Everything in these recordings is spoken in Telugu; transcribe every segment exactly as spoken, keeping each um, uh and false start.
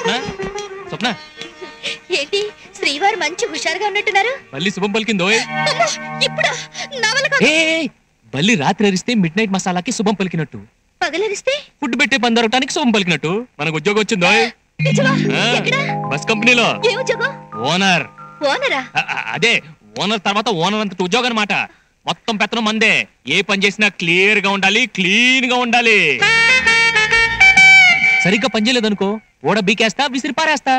స్వప్న స్వప్న ఏంటి శ్రీవారు మంచి హుషారుగా ఉన్నట్టున్నారు? మళ్ళీ శుభం పలికిందో? ఇప్పుడు బల్లి రాత్రి అరిస్తే మిడ్ నైట్ మసాలాకి శుభం పలికినట్టు, పగలరిస్తే ఫుడ్ పెట్టే పని దొరకటానికి శుభం పలికినట్టు మనకు ఉద్యోగం వచ్చిందో. బస్ కంపెనీలో ఓనర్. ఓనరా? అదే ఓనర్ తర్వాత ఓనర్ అంత ఉద్యోగం అన్నమాట. మొత్తం పెత్తనం మందే. ఏ పని చేసినా క్లియర్ గా ఉండాలి, క్లీన్ గా ఉండాలి. సరిగ్గా పని చేయలేదనుకో ఓడ బీకేస్తా, విసిరి పారేస్తా.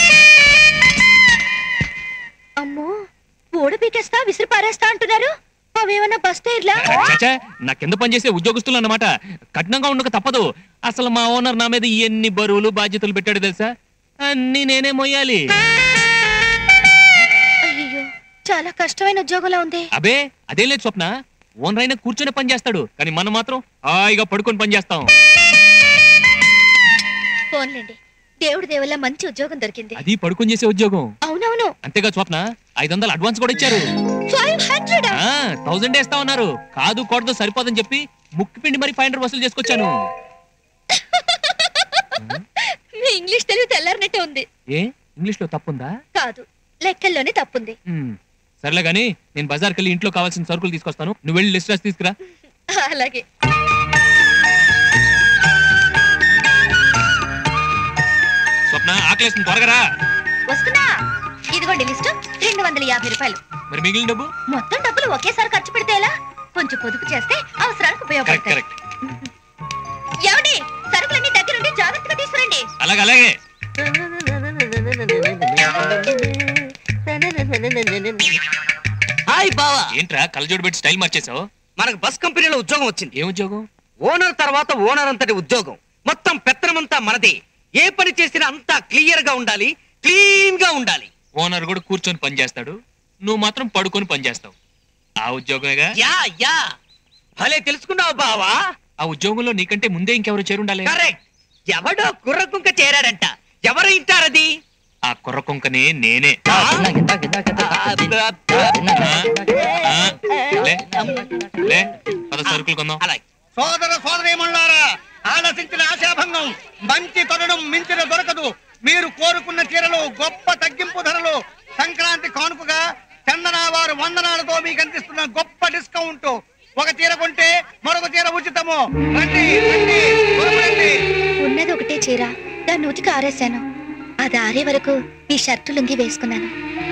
అమ్మో, ఓడ బీకేస్తా విసిరి పారేస్తా అంటున్నారు. అవేమన్నా బస్ టైర్లా? నా కింద పనిచేసే ఉద్యోగస్తులు అన్నమాట. కఠినంగా ఉండక తప్పదు. అసలు మా ఓనర్ నా మీద ఎన్ని బరువులు బాధ్యతలు పెట్టాడు తెలుసా? అన్ని నేనే మొయ్యాలి. అయ్యో, చాలా కష్టమైన ఉద్యోగంలా ఉంది. అబే అదేం లేదు స్వప్న, ఓనర్ అయినా కూర్చొని పని చేస్తాడు, కానీ మనం మాత్రం హాయిగా పడుకొని పని చేస్తాం. ఫోన్లేండి, దేవుడి దేవుళ్ళ మంచి ఉద్యోగం దొరికింది. అది పడుకొని చేసే ఉద్యోగం. అవునవును. అంతేగా స్వప్న, ఐదు వందలు అడ్వాన్స్ కూడా ఇచ్చారు. థౌసండ్ వేస్తా ఉన్నారు. కాదు కూడదు సరిపోదని చెప్పి ముక్కు పిండి మరి ఫైవ్ హండ్రెడ్ వసూలు చేసుకొచ్చాను. మీ ఇంగ్లీష్ తెలివి తెల్లారినట్టే ఉంది. ఏ ఇంగ్లీష్ లో తప్పుందా? కాదు, లెక్కల్లోనే తప్పుంది. సర్లే గానీ నేను బజార్కి వెళ్ళి ఇంట్లో కావాల్సిన సరుకులు తీసుకొస్తాను, నువ్వు వెళ్ళి లిస్ట్ రాసి తీసుకురా. అలాగే. స్వప్న ఆకలేస్తుంది, త్వరగా రా. వస్తున్నా. ఇదిగోండి లిస్టు, రెండు వందల యాభై రూపాయలు. మరి మిగిలిన డబ్బు? మొత్తం డబ్బులు ఒకేసారి ఖర్చు పెడితే ఎలా? కొంచెం పొదుపు చేస్తే అవసరాలకు ఉపయోగపడతాయి. ఏమండి, సరుకులన్నీ దగ్గరుండి జాగ్రత్తగా తీసుకురండి. అలాగే అలాగే. హాయ్ బావా. ఏంట్రా కళ్ళజోడు పెట్టి స్టైల్ మార్చేసావు? మనకు బస్ కంపెనీలో ఉద్యోగం వచ్చింది. ఏం ఉద్యోగం? ఓనర్ తర్వాత ఓనర్ అంతటి ఉద్యోగం. మొత్తం పెత్తనమంతా మనదే. ఏ పని చేసినా అంతా క్లియర్ గా ఉండాలి, క్లీన్ గా ఉండాలి. ఓనర్ కూడా కూర్చొని పని చేస్తాడు, నువ్వు మాత్రం పడుకొని పని చేస్తావు. ఆ ఉద్యోగమేగా? యా యా, భలే తెలుసుకున్నావు బావా. ఆ ఉద్యోగంలో నీకంటే ముందే ఇంకెవరు చేరుండాలి. కరెక్ట్. ఎవడో కుర్రకుంక చేరాడంట. ఎవరు ఇంటారది? ఆ కుర్రకుంకనే నేనే. సరుకులు కొందాం. సోదర సోదరీమణులారా, ఆలసించిన ఆశాభంగం. మంచి తరుణం మించిన దొరకదు. మీరు కోరుకున్న చీరలు గొప్ప తగ్గింపు ధరలు. సంక్రాంతి కానుకగా చందన వారు వందనాలతో మీకు అందిస్తున్న గొప్ప డిస్కౌంట్. ఒక చీర కొంటే మరొక చీర ఉచితము. రండి రండి రండి. ఉన్నది ఒకటే చీర, దాన్ని ఉతికి ఆరేశాను. అది ఆరే వరకు ఈ షర్టు లుంగి వేసుకున్నాను.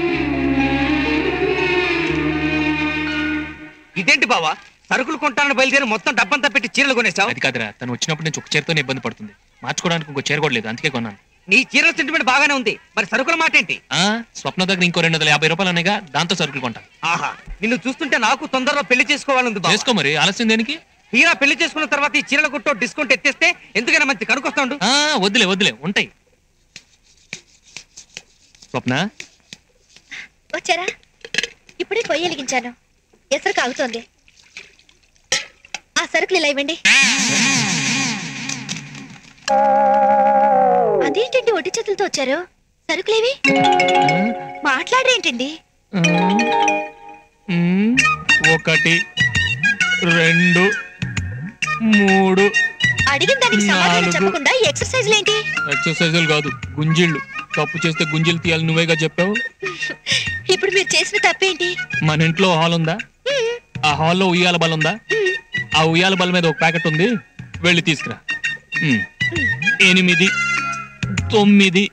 ఇదేంటి బావా, సరుకులు కొంటానని బయలుదేరి మొత్తం డబ్బంతా పెట్టి చీరలు కొనేసావు? అది కాదురా, తను వచ్చినప్పుడు నుంచి ఒక చీరతోనే ఇబ్బంది పడుతుంది. మార్చుకోవడానికి ఇంకో చీర కూడా లేదు, అందుకే కొన్నాను. నీ చీరల సెంటిమెంట్ బాగానే ఉంది, మరి సరుకుల మాట ఏంటి? ఆ స్వప్న దగ్గర ఇంకో రెండు వందల యాభై రూపాయలు అనేగా, దాంతో సరుకులు కొంటా. ఆహా, నిన్ను చూస్తుంటే నాకు తొందరలో పెళ్లి చేసుకోవాలని. చేసుకో మరి, ఆలస్యం దేనికి? తీరా పెళ్లి చేసుకున్న తర్వాత ఈ చీరల కొట్టో డిస్కౌంట్ ఎత్తేస్తే ఎందుకైనా మంచి కనుకొస్తా ఉండు. వద్దులే వద్దులే, ఉంటాయి. స్వప్న వచ్చారా? ఇప్పుడే పొయ్యి వెలిగించాను, ఎసరు కాగుతోంది. ఆ సరుకులు ఇలా ఇవ్వండి. అదేంటండి ఒట్టి చేతులతో వచ్చారు? సరుకులేవి? మాట్లాడరేంటండి? ఒకటి రెండు మూడు. అడిగిన దానికి సమాధానం చెప్పకుండా ఎక్సర్సైజ్లు ఏంటి? ఎక్సర్సైజులు కాదు, గుంజిళ్ళు. తప్పు చేస్తే గుంజిలు తీయాలి, నువ్వేగా చెప్పావు. ఇప్పుడు మీరు చేసిన తప్పేంటి? మన ఇంట్లో హాల్ ఉందా? ఆ హాల్లో ఉయ్యాల బల ఉందా? ఆ ఉయ్యాల బల మీద ఒక ప్యాకెట్ ఉంది, వెళ్ళి తీసుకురా. ఎనిమిది తొమ్మిది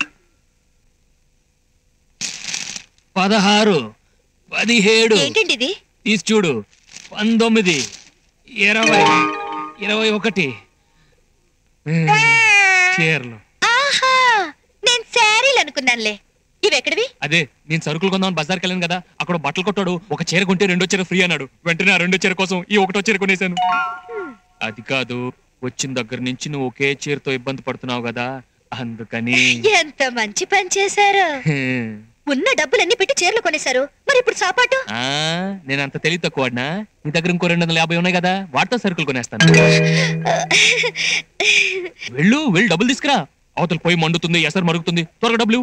పదహారు పదిహేడు. ఏంటండి ఇది? తీసి చూడు. పంతొమ్మిది ఇరవై ఇరవై ఒకటి చీరలు. ఆహా, నేను శారీలు అనుకున్నానులే. ఇవి ఎక్కడివి? అదే నేను సరుకులు కొందామని బజార్కి వెళ్ళాను కదా, అక్కడ బట్టలు కొట్టాడు. ఒక చీర కొంటే రెండో చీర ఫ్రీ అన్నాడు. వెంటనే ఆ రెండో చీర కోసం ఈ ఒకటో చీర కొనేశాను. అది కాదు, వచ్చిన దగ్గర నుంచి నువ్వు ఒకే చీరతో ఇబ్బంది పడుతున్నావు కదా, అందుకని. ఎంత మంచి పని చేశారు. ఉన్న డబ్బులన్నీ పెట్టి చీరలు కొనేశారు, మరి ఇప్పుడు సాపాటు? నేను అంత తెలివి తక్కువనా? నీ దగ్గర ఇంకో రెండు వందల యాభై ఉన్నాయి కదా, వాటితో సరుకులు కొనేస్తాను. వెళ్ళు వెళ్ళి డబ్బులు తీసుకురా. అవతల పోయి మండుతుంది, ఎసరు మరుగుతుంది, త్వరగా డబ్బులు.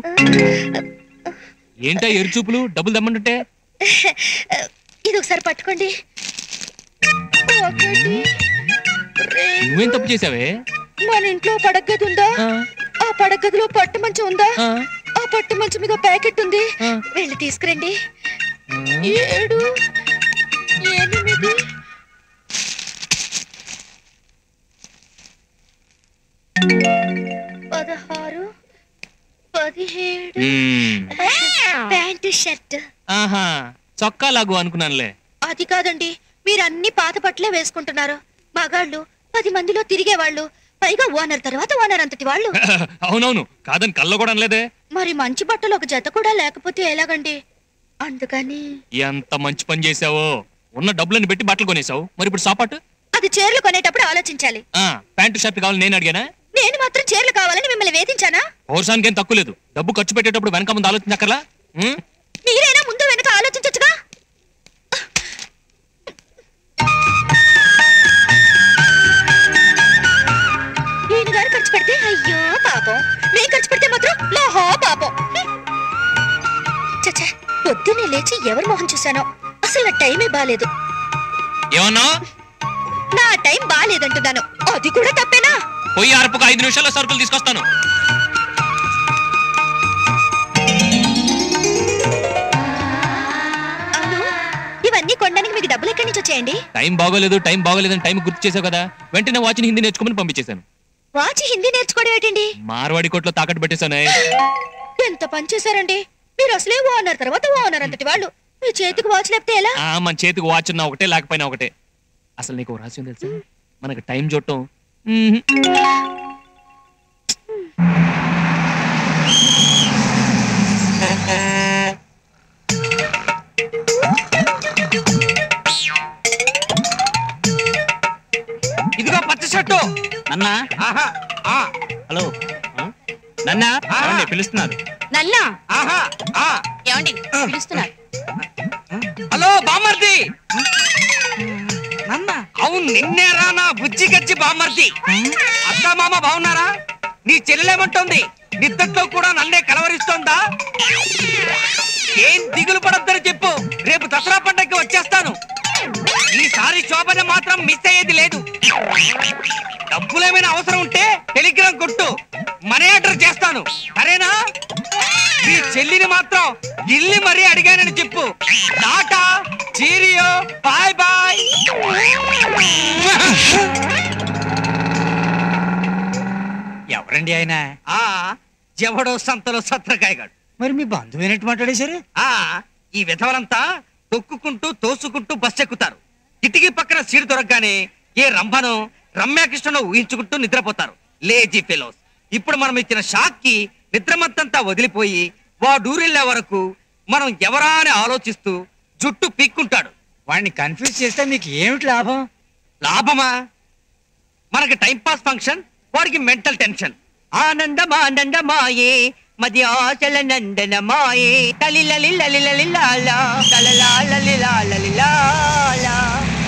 ఏంటా ఎరుచూపులు? డబ్బులు దమ్మంటుంటే. ఇది ఒకసారి పట్టుకోండి. నువ్వేం తప్పు చేసావే? మన ఇంట్లో పడగదుందా? ఆ పడగదిలో పట్టు మంచం ఉందా? ఆ పట్టు మంచం మీద ప్యాకెట్ ఉంది, వెళ్ళి తీసుకురండి. ఏడు ఎనిమిది పదహారు పదిహేడు ప్యాంటు షర్ట్. ఆహా, చొక్కా లాగు అనుకున్నానులే. అది కాదండి, మీరు అన్ని పాత బట్టలే వేసుకుంటున్నారు. మగాళ్ళు పది మందిలో తిరిగేవాళ్ళు, పైగా ఓనర్ తర్వాత ఓనర్ అంతటి వాళ్ళు. అవునవును, కాదని కళ్ళ కూడా అనలేదే. మరి మంచి బట్టలు ఒక జత కూడా లేకపోతే ఎలాగండి? అందుకని. ఎంత మంచి పని చేసావో, ఉన్న డబ్బులను పెట్టి బట్టలు కొనేసావు, మరి ఇప్పుడు సాపాటు? అది చీరలు కొనేటప్పుడు ఆలోచించాలి. ప్యాంటు షర్ట్ కావాలి నేను అడిగానా? నేను మాత్రం చీరలు కావాలని మిమ్మల్ని వేధించానా? పౌరుషానికి ఏం తక్కువ లేదు. డబ్బు ఖర్చు పెట్టేటప్పుడు వెనక ముందు ఆలోచించక్కర్లా? మీరైనా ముందు వెనక ఆలోచించచ్చుగా. ఈయన గారు ఖర్చు పెడితే అయ్యో పాపం, నేను ఖర్చు పెడితే మాత్రం లోహో పాపం. చచ్చా, పొద్దున్నే లేచి ఎవరి మొహం చూశానో, అసలు నా టైమే బాలేదు. ఏమన్నా? నా టైం బాలేదంటున్నాను, అది కూడా తప్పేనా? పోయి అరపుకు ఐదు నిమిషాల్లో సరుకులు తీసుకొస్తాను. అవును, ఇవన్నీ కొనడానికి మీకు డబ్బులు ఎక్కడి నుంచి వచ్చాయండి? టైం బాగోలేదు టైం బాగోలేదని టైం గుర్తు చేసావు కదా, వెంటనే వాచ్ని హిందీ నేర్చుకోమని పంపించేశాను. వాచి హిందీ నేర్చుకోవడం ఏంటండి? మార్వాడి కోట్లో తాకట్టు పెట్టేశాను. ఎంత పని చేశారండి మీరు, అసలే ఓనర్ తర్వాత ఓనర్ అంతటి వాళ్ళు, మీ చేతికి వాచ్ లేకపోతే ఎలా? మన చేతికి వాచ్ ఉన్నా ఒకటే, లేకపోయినా ఒకటే. అసలు నీకు రహస్యం తెలుసా? మనకు టైం చూడటం ఇదిగో పచ్చ షర్టు. నన్నా ఆహా ఆ హలో నన్నా పిలుస్తున్నారు. నన్నా ఆహా ఆ ఏమండి పిలుస్తున్నారు? హలో బామ్మర్ది. అవును నిన్నేరా నా బుజ్జి గజ్జి బామ్మర్ది. అత్త మామ బాగున్నారా? నీ చెల్లెలేమంటోంది? నిద్దట్లో కూడా నన్నే కలవరిస్తోందా? ఏం దిగులు పడొద్దని చెప్పు, రేపు దసరా పండగకి వచ్చేస్తాను. ఈసారి శోభన మాత్రం మిస్ అయ్యేది లేదు. డబ్బులేమైనా అవసరం ఉంటే టెలిగ్రామ్ కొట్టు, మనీ ఆర్డర్ చేస్తాను, సరేనా? మీ చెల్లిని మాత్రం ఇల్లి మరీ అడిగానని చెప్పు. Tata cheerio, bye bye. ఎవరండి ఆయన? ఆ ఎవడో సంతలో సత్రకాయగాడు. మరి మీ బంధువైనట్టు మాట్లాడేశారు. ఆ ఈ విధవలంతా తొక్కుకుంటూ తోసుకుంటూ బస్ ఎక్కుతారు. కిటికీ పక్కన సీటు దొరకగానే ఏ రంభను రమ్యాకృష్ణను ఊహించుకుంటూ నిద్రపోతారు. Lazy fellows. ఇప్పుడు మనం ఇచ్చిన షాక్ కి నిద్రమత్తంతా వదిలిపోయి వాడూరెళ్లే వరకు మనం ఎవరా అని ఆలోచిస్తూ జుట్టు పీక్కుంటాడు. వాడిని కన్ఫ్యూజ్ చేస్తే మీకు ఏమిటి లాభం? లాభమా? మనకి టైం పాస్ ఫంక్షన్, వాడికి మెంటల్ టెన్షన్. ఆనందమానందమాయే మది ఆశల నందనమాయే తలిలలి లలిలలి లాలా తలలాలలి లాలలి లాలా.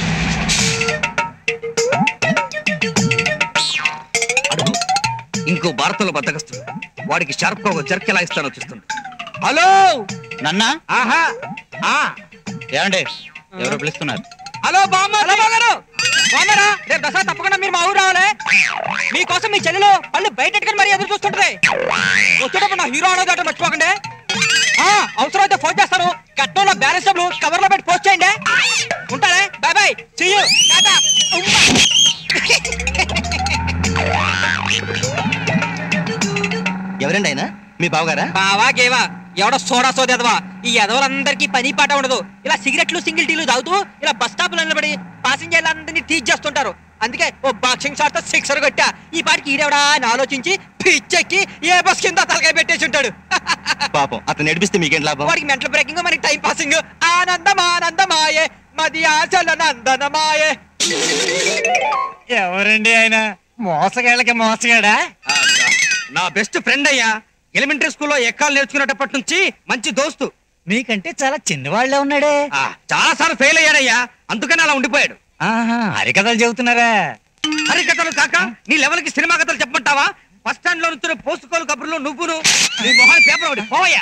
అడుగు ఇంకో భారతంలో బద్దకస్తుడు, వాడికి షార్ప్ గా ఒక జర్క్ ఎలా ఇస్తానో చూస్తుంది. హలో నన్నా. ఆహా ఆ ఏమండి ఎవరు పిలుస్తున్నారు? హలో బామ్మారు. బామ్మారా, రేపు దసరా తప్పకుండా మీరు మా ఊరు రావాలి. మీకోసం మీ చెల్లెలు పళ్ళు బయట మరీ ఎదురు చూస్తుంటది. వచ్చేటప్పుడు నా హీరో అనేది అటు మర్చిపోకండి. అవసరం అయితే ఫోన్ చేస్తాను. కట్నంలో బ్యాలెన్స్ డబ్బులు కవర్ లో పెట్టి పోస్ట్ చేయండి. ఉంటానే, bye bye, see you, tata. ఎవరండి ఆయన? మీ బావగారా? బావా గేవా ఎవడో సోడా సోదేదవా. ఈ ఎదవలందరికీ పని పాట ఉండదు. ఇలా సిగరెట్లు సింగిల్ టీలు తాగుతూ ఇలా బస్ స్టాప్ లో నిలబడి పాసింజర్లందరినీ టీచ్ చేస్తుంటారు. అందుకే ఓ బాక్సింగ్ షాట్ తో సిక్సర్ కొట్టా. ఈ పాటికి ఈడెవడా అని ఆలోచించి పిచ్చెక్కి ఏ బస్ కింద తలకాయ పెట్టేసి ఉంటాడు. పాపం అతను నడిపిస్తే మీకేం లాభం? వాడికి మెంటల్ బ్రేకింగ్, మనకి టైం పాసింగ్. ఆనందం ఆనందమాయే మది ఆశల నందనమాయే. ఎవరండి ఆయన? మోసగాళ్ళకి మోసగాడా? నా బెస్ట్ ఫ్రెండ్ అయ్యా. ఎలిమెంటరీ స్కూల్లో ఎక్కాలు నేర్చుకునేటప్పటి నుంచి మంచి దోస్తు. మీకంటే చాలా చిన్నవాళ్లే ఉన్నాడే. చాలా సార్లు ఫెయిల్ అయ్యాడయ్యా, అందుకని అలా ఉండిపోయాడు. ఆహా, హరికథలు చెబుతున్నారా? హరికథలు కాక నీ లెవెల్ కి సినిమా కథలు చెప్పమంటావా? బస్ స్టాండ్ లో నుంచి పోసుకోలు కబుర్లు నువ్వును నీ మొహాన్ని పేపర్ ఒకటి పోయా.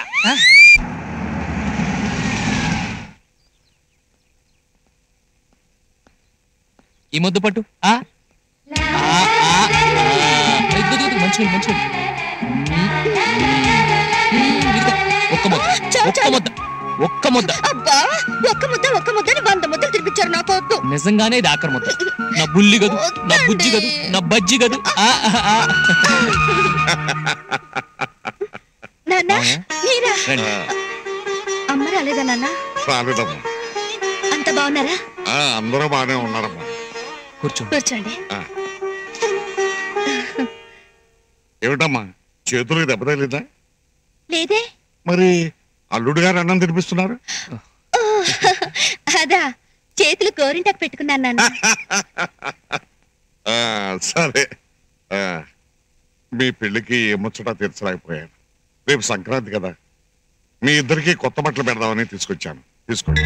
ఈ ముద్దు పట్టు. మంచి మంచి ఒక్క ముద్ద ఒక్క ముద్ద ఒక్క ముద్ద అబ్బా ఒక్క ముద్ద ఒక్క ముద్దని వంద ముద్దలు తినిపించారు నాకు వద్దు. నిజంగానే ఇది ఆఖరి ముద్ద. నా బుల్లి గదు, నా బుజ్జి గదు, నా బజ్జి గదు. నాన్న మీరా? అమ్మ రాలేదా నాన్న? రాలేదమ్మా. అంత బాగున్నారా? అందరూ బాగానే ఉన్నారమ్మా. కూర్చో కూర్చోండి. ఏమిటమ్మా చేతులకు దెబ్బ తగిలిందా? లేదే. మరి అల్లుడు గారు అన్నం తినిపిస్తున్నారు? అదా చేతులు గోరింటాకు పెట్టుకున్నాను నాన్న. సరే, మీ పెళ్లికి ముచ్చట తీర్చలేకపోయాను. రేపు సంక్రాంతి కదా, మీ ఇద్దరికి కొత్త బట్టలు పెడదామని తీసుకొచ్చాను. తీసుకోండి.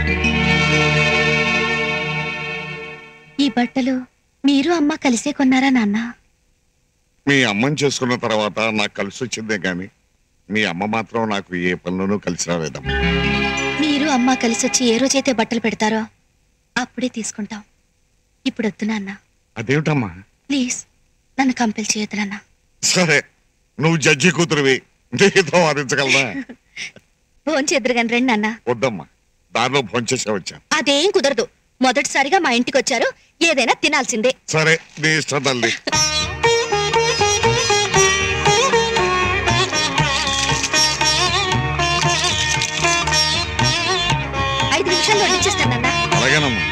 ఈ బట్టలు మీరు అమ్మ కలిసే కొన్నారా నాన్న? మీ అమ్మని చేసుకున్న తర్వాత నాకు కలిసి వచ్చిందే గాని మీ అమ్మ మాత్రం నాకు ఏ పనులను కలిసి రాలేదమ్మా. మీరు అమ్మ కలిసి వచ్చి ఏ రోజైతే బట్టలు పెడతారో అప్పుడే తీసుకుంటాం. ఇప్పుడు వద్దు నాన్న. అదేమిటమ్మా? ప్లీజ్ నన్ను కంపెల్ చేయొద్దు నాన్న. సరే, నువ్వు జడ్జి కూతురువి, నీతో వాదించగలరా? భోంచేద్దరు కానీ రండి నాన్న. వద్దమ్మా, దారిలో భోంచేసే వచ్చాను. అదేం కుదరదు. మొదటిసారిగా మా ఇంటికి వచ్చారు, ఏదైనా తినాల్సిందే. సరే, నీ ఇష్టం తల్లి. ఐదు నిమిషాల్లో వడ్డించేస్తాను నాన్న. అలాగేనమ్మా.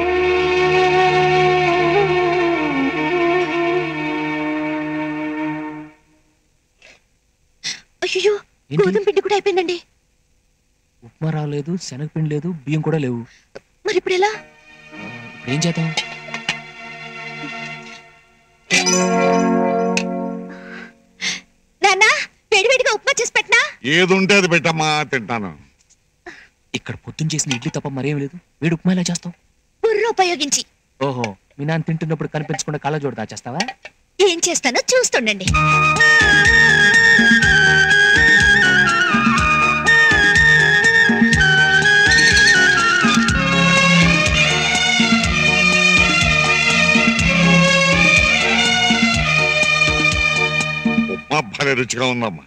అయ్యో, గోధుమ పిండి కూడా అయిపోయిందండి. ఉప్మా రాలేదు, శనగపిండి లేదు, బియ్యం కూడా లేవు. మరి ఇప్పుడు ఎలా? ఏం చేద్దాం? నాన్న వేడివేడిగా ఉప్మా చేసి పెట్టనా? ఏది ఉంటే అది పెట్టమ్మా, తింటాను. ఇక్కడ పొద్దున్న చేసిన ఇడ్లీ తప్ప మరేం లేదు. వేడి ఉప్మా ఎలా చేస్తావు? బుర్ర ఉపయోగించి. ఓహో, మీ నాన్న తింటున్నప్పుడు కనిపించకుండా కళ్ళజోడు దాచేస్తావా? ఏం చేస్తానో చూస్తుండండి. ఉప్మా భలే రుచిగా ఉందమ్మా.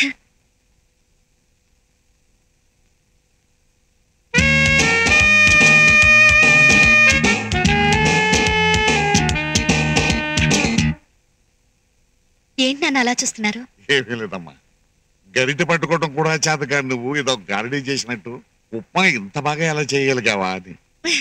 ఏంటి నన్ను అలా చూస్తున్నారు? ఏమీ లేదమ్మా, గరిటె పట్టుకోవడం కూడా చేత కాదు, నువ్వు ఏదో గారడీ చేసినట్టు ఉప్మా ఇంత బాగా ఎలా చేయగలిగావా అని.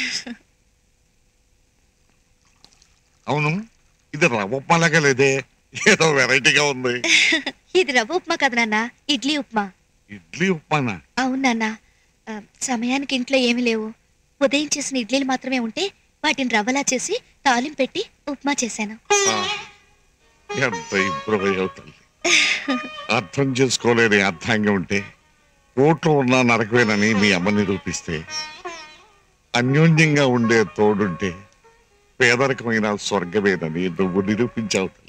అవును, ఇది రవ్వ ఉప్మా లాగా లేదే, ఏదో వెరైటీగా ఉంది. ఇది రవ్వ ఉప్మా కదా నాన్న, ఇడ్లీ ఉప్మా. ఇడ్లీ ఉప్మానా? అవును నాన్న. ఆ, సమయానికి ఇంట్లో ఏమీ లేవు. ఉదయం చేసిన ఇడ్లీలు మాత్రమే ఉంటే వాటిని రవ్వలా చేసి తాలింపు పెట్టి ఉప్మా చేశాను. ఎంత ఇంప్రూవ్ అవుతుంది. అర్థం చేసుకోలేని అర్థంగా ఉంటే కోట్లో ఉన్న నరకవేనని మీ అమ్మ నిరూపిస్తే, అన్యోన్యంగా ఉండే తోడుంటే పేదరికమైన స్వర్గమేనని నువ్వు నిరూపించావు.